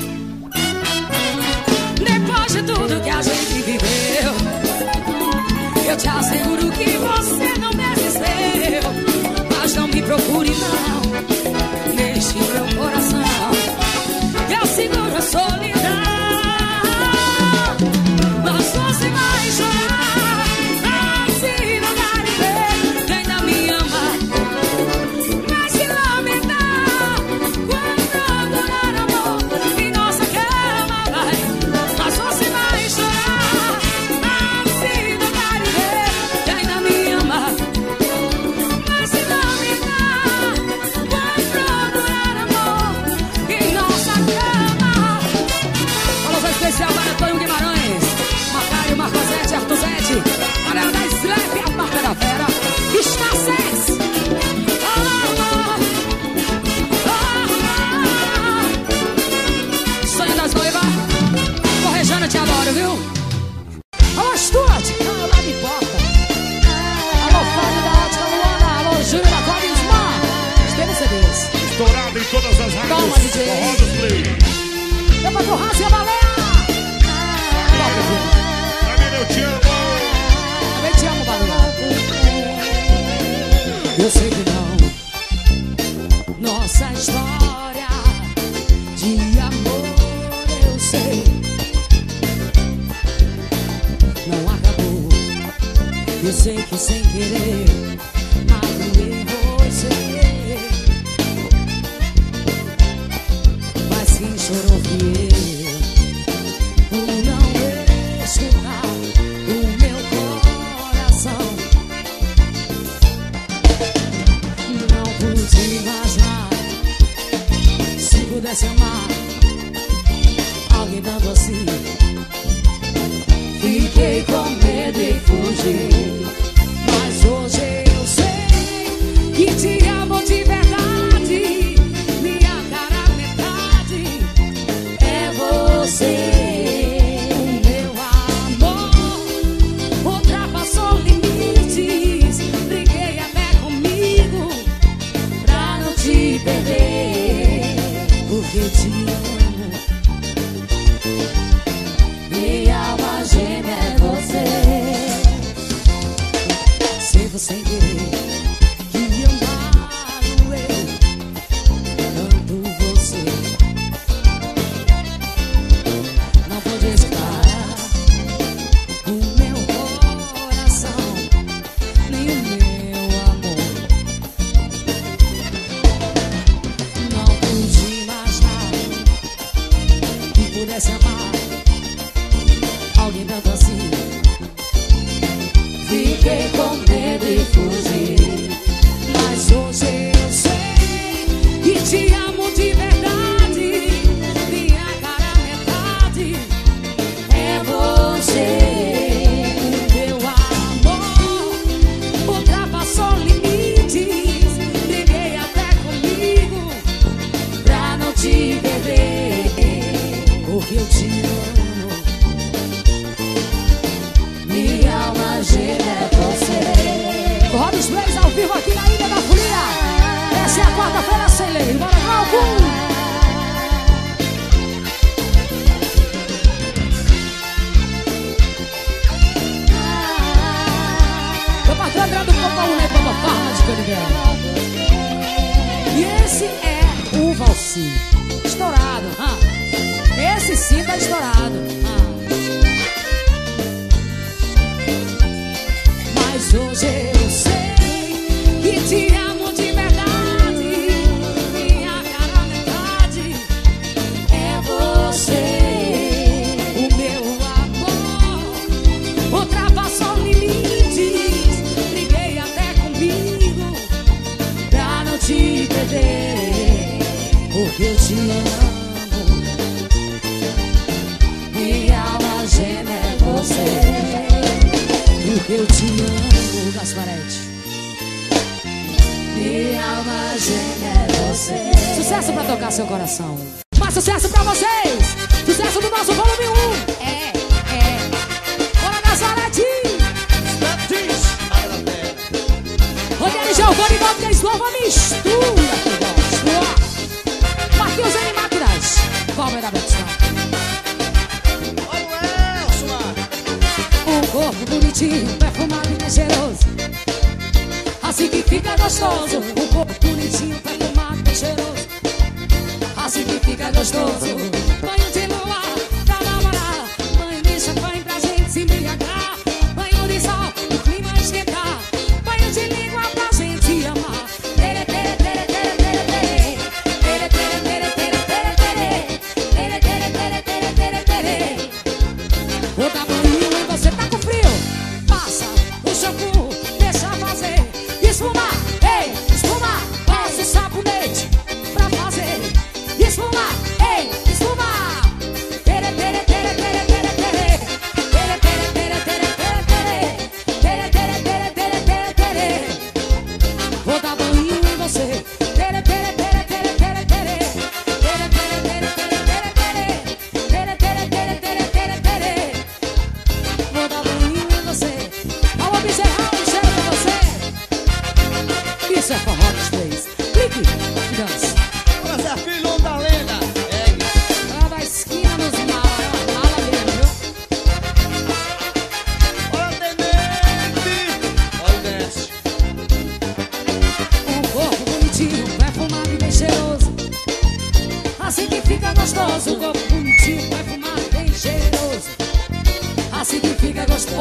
Depois de tudo que a gente viveu, eu te asseguro que você não desisteu. Mas não me procure não, neste meu coração. Eu seguro a solidão. Mas você vai chorar, assim não dá de ver. Ainda me ama, mas se lamentar quando procurar amor e Eu sei que não. Nossa história de amor, eu sei, não acabou. Eu sei que sem querer magoei você, mas quem chorou fui eu, por não escutar o meu coração. Não pude imaginar, se pudesse amar alguém tanto assim. Fiquei com medo e fugi, mas hoje eu sei que te amo de verdade. Minha cara metade é você. O meu amor ultrapassou limites. Briguei até comigo pra não te perder, porque te amo. Minha alma gêmea é você. Sei você sem querer que amado eu, tanto você. Não pode escutar o meu coração, nem o meu amor. Não pude imaginar que pudesse amar alguém tanto assim. Fiquei com medo e fugi, mas hoje eu sei que te amo de verdade. Minha cara metade é você. O meu amor ultrapassou limites. Briguei até comigo pra não te perder, porque eu te amo. Minha alma gêmea é você. Forró dos Plays ao vivo aqui na Ilha da Folia. Essa é a quarta-feira sem lei. Bora, Glauco! Meu patrão André do Popão, né? Papa Farma de Caniguela. E esse é o Valci. Estourado. Esse sim tá estourado. Mas hoje eu sei que te amo de verdade. Minha cara metade é você. O meu amor ultrapassou limites. Briguei até comigo pra não te perder, porque eu te amo. Minha alma gêmea é você. Porque eu te amo, Gasparete. Minha alma gêmea é você. Sucesso pra tocar seu coração. Mais sucesso pra vocês. Sucesso do nosso volume 1. Bora, Gasparete. Rogério Giovanni, Valdes, nova mistura. Marquinhos N. Máquinas. Palma da Betão. Um corpo bonito, perfumado e cheiroso, assim que fica gostoso. Um corpo bonitinho, perfumado e cheiroso, assim que fica gostoso. Banho de luar pra namorar, banho de champanhe pra gente se embriagar, banho de sol o clima esquentar, banho de língua pra gente amar. Tere, tere, tere, tere, tere, tere. Tere, tere, tere, tere, tere, tere. Tere, tere, tere, tere, tere, tere. Vou dar banho e você tá com frio. Passa o shampoo, deixa fazer esfumar, ei, esfumar. Passa o sabonete pra fazer esfumar, ei, esfumar.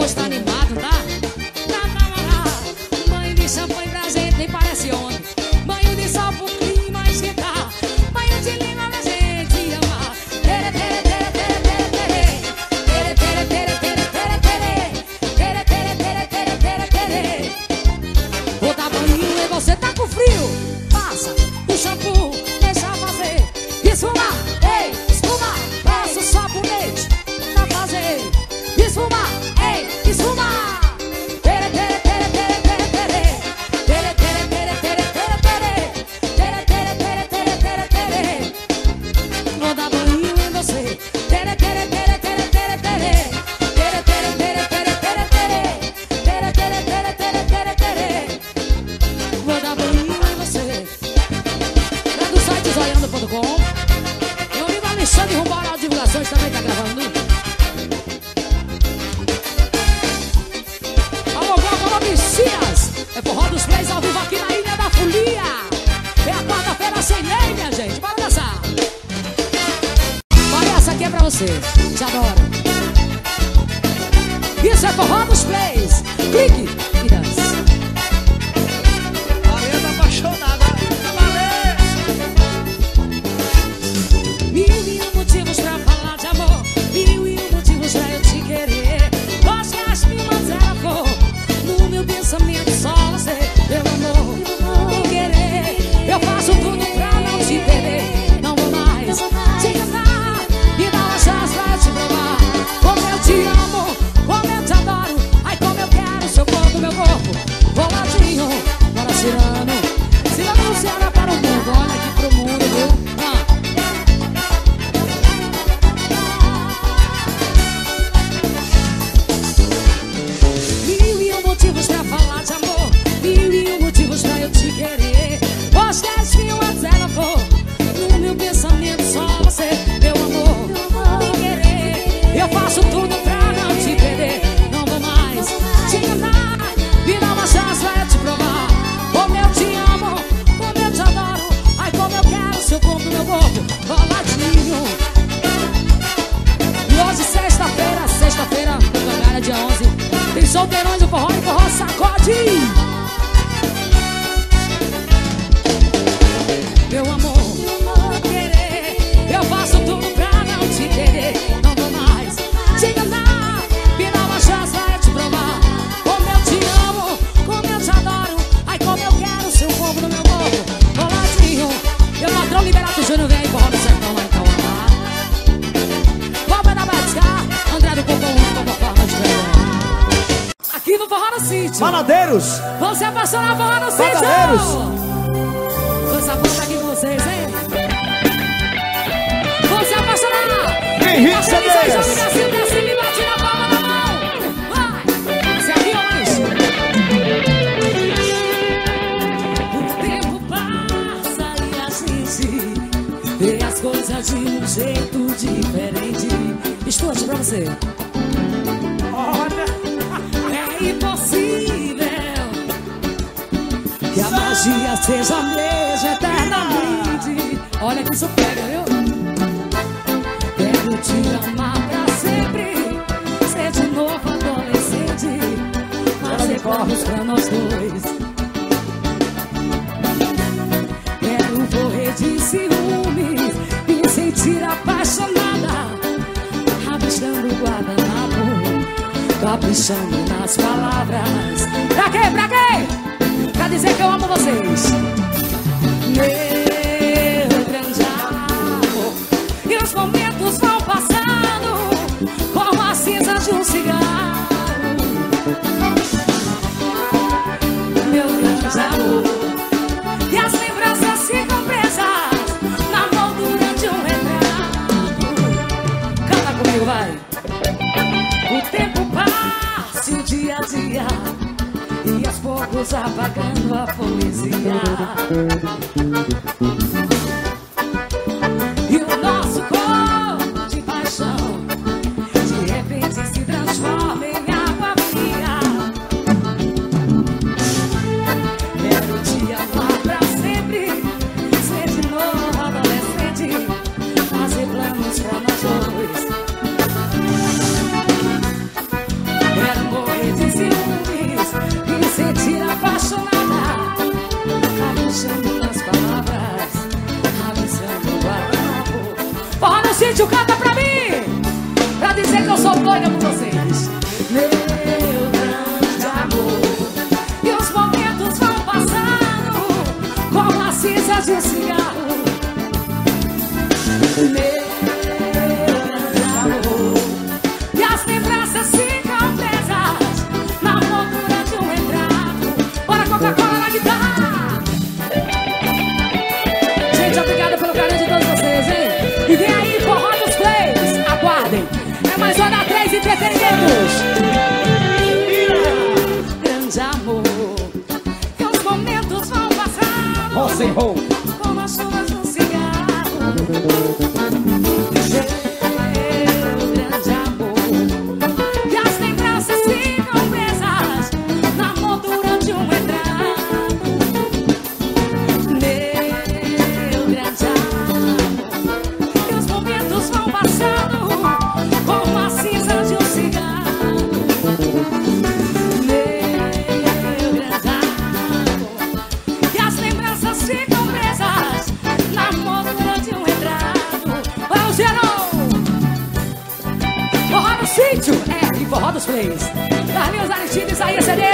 hoje tá animado, tá? Pra namorar. Banho de champanhe pra gente, nem parece ontem. Banho de sol pro clima esquentar. Banho de lima pra gente amar. Tere, tere, tere, tere, tere, tere. Tere, tere, tere, tere, tere, tere. Tere, tere, tere, tere, tere, tere. Vou dar banho e você tá com frio. Passa o shampoo, deixa fazer. Esfuma, ei, esfuma. Passa o sabonete pra fazer. Esfuma, ei, esfuma. Tere, tere, tere, tere, tere, tere. Tere, tere, tere, tere, tere, tere. Tere, tere, tere, tere, tere, tere. Vou dar banho em você. Tere, tere, tere, tere, tere, tere. Tere, tere, tere, tere, tere, tere. Tere, tere, tere, tere, tere, tere. Vou dar banho em você. Lá do site zoiando.com. Meu amigo Alexandre Rumbora Divulgações também tá gravando. Alô, Glauco, alô, Messias. É forró dos plays ao vivo aqui na Ilha da Folia. É a quarta-feira sem lei, minha gente. Bora dançar. Olha, essa aqui é pra você. Te adoro. Isso é forró dos plays. Clique e dança. Maria tá apaixonada. Valeu! Mil e um motivos pra falar de amor. Mil e um motivos pra eu te querer. Hoje as minhas era flor. No meu pensamento só você, meu amor. Me querer. Eu faço tudo pra não te perder. Não vou mais te enganar. Me dá uma chance pra eu te provar. Como eu te amo, como eu te adoro. Ai, como eu quero seu corpo, meu corpo. Boladinho, bora Cirano. Cirano, Ceará para o mundo. Olha aqui pro mundo, viu? Mil e um motivos pra falar de amor. Mil e um motivos pra eu te querer. Hoje 10 mil a zero for. No meu pensamento só você, meu amor. Me querer. Eu faço tudo pra não te perder. Não vou mais te enganar. Me dá uma chance pra eu te provar. Como eu te amo, como eu te adoro. Ai, como eu quero seu corpo, meu corpo. Boladinho. E hoje sexta-feira, agora dia 11. Tem solteirões do forró e forró sacode. Meu amor, querer. Eu faço tudo pra não te perder. Não vou mais te enganar. Me dá uma chance pra eu te provar. Como eu te amo, como eu te adoro. Ai, como eu quero seu corpo no meu corpo. Boladinho. Meu patrão Liberato Júnior vem aí, forró do sertão lá em Cauã. Boba da Batiscar, André do Popão, Popopó, aqui no Forró no Sítio. Baladeiros. Vão se apaixonar Forró no Sítio. Baladeiros. Vou se apaixonar aqui com vocês, hein? Vão se apaixonar. Henrique Cedeias. Joga pra cima e bate na palma da mão. Vai. Esse aqui, hoje. O tempo passa e a gente vê as coisas de um jeito diferente. Estou aqui pra você. É impossível que a magia seja a mesma eternamente. Olha que isso pega, viu? Quero te amar pra sempre, ser de novo adolescente, fazer corpos pra nós dois. Quero correr de ciúmes, me sentir apaixonada, rabiscando o guardanapo, caprichando nas palavras. Pra quê? Pra quê? Pra dizer que eu amo vocês. Meu grande amor. E os momentos vão passando como a cinza de um cigarro. Meu grande amor. E as lembranças ficam presas na moldura de um retrato. Canta comigo, vai. O tempo passa e o dia a dia, e aos poucos apagando a poesia. E o nosso corpo de paixão de repente se transforma em água fria. Quero te amar pra sempre, ser de novo adolescente, fazer planos pra nós dois. Quero queridos. Grande amor, que os momentos vão passar como as chuvas no cigarro. Meu grande amor, que as lembranças ficam presas na moldura de um retrato. Meu grande amor, que os momentos vão passando como a cinza de um cigarro. Meu grande amor, que as lembranças ficam presas na moldura de um retrato. Vamos, geral! Forró no sítio, e forró dos plays. Carlinhos Aristides, aí, CD.